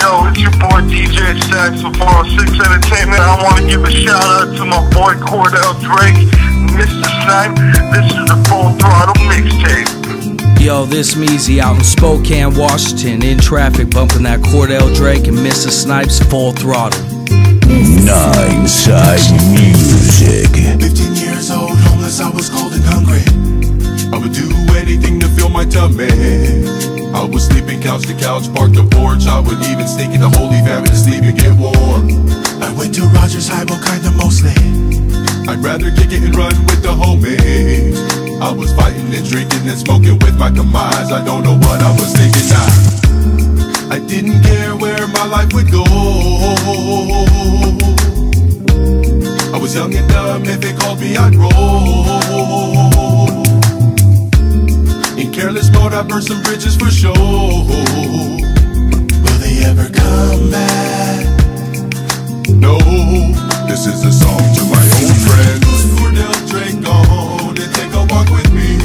Yo, it's your boy DJ Stacks with 406 Entertainment. I want to give a shout out to my boy Cordell Drake, MISTA SNIPE. This is the Full Throttle mixtape. Yo, this Meezy out in Spokane, Washington, in traffic, bumping that Cordell Drake and MISTA SNIPE's Full Throttle. Nine Side Music. 15 years old, homeless, I was cold and hungry. I would do anything to fill my tummy. I was sleeping couch to couch, parked the porch. I would even sneak in the holy family to sleep and get warm. I went to Rogers High, but kinda mostly. I'd rather kick it and run with the homies. I was fighting and drinking and smoking with my demise. I don't know what I was thinking now. I didn't care where my life would go. I was young and dumb, if they called me I'd roll. In careless mode I burnt some bridges for sure. Will they ever come back? No, this is a song to my old friends. Cordell, Drake on and take a walk with me.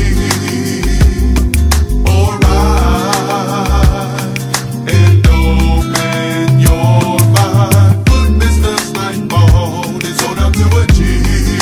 Alright, and open your mind. Put MISTA SNIPE on and zone out to a G.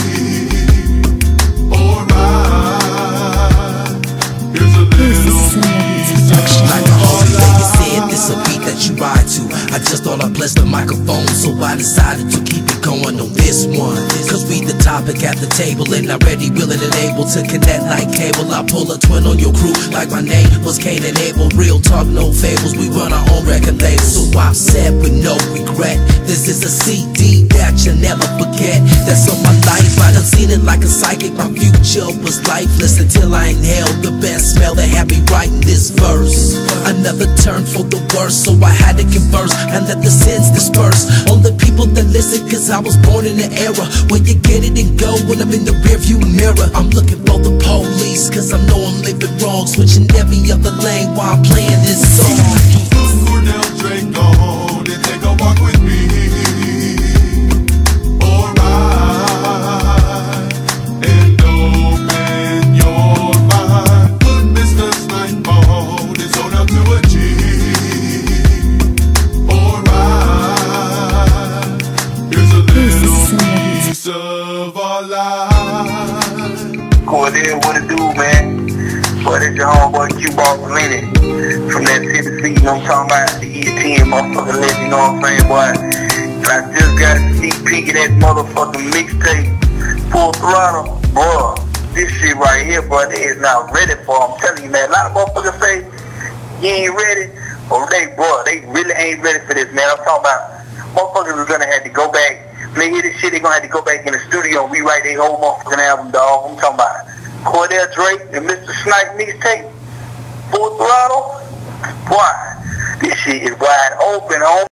I just thought I'd bless the microphone, so I decided to keep it going on this one. Cause we the topic at the table, and I'm ready, willing, and able to connect like cable. I pull a twin on your crew like my name was Cain and Abel. Real talk, no fables, we run our own record label. So I'm set with no regret. This is a CD that you'll never forget. That's on my life, I done seen it like a psychic. My future was lifeless until I inhaled the best smell that had me writing this verse. Another turn for the worse, so I had to converse and let the sins disperse on the people that listen. Cause I was born in an era where you get it and go when I'm in the rearview mirror. I'm looking for the police cause I know I'm living wrong, switching every other lane while I'm playing this song. Cordell, Drake on and take a walk with me. Alright, and open your mind. Put MISTA SNIPE on and zone out to a G. Of our lives. Cordell, what it do, man? Boy, that's your homeboy Q-Ball Minute from that Tennessee, you know what I'm talking about? The year 10 motherfucking legend, you know what I'm saying, boy? And I just got a sneak peek of that motherfucking mixtape, Full Throttle. Boy, this shit right here, boy, they is not ready for. I'm telling you, man. A lot of motherfuckers say you ain't ready, but they really ain't ready for this, man. I'm talking about motherfuckers are gonna have to go back. When they hear this shit, they gonna have to go back in the studio and rewrite their whole motherfucking album, dog. I'm talking about Cordell Drake and MISTA SNIPE mixtape, Full Throttle. Boy, this shit is wide open, homie.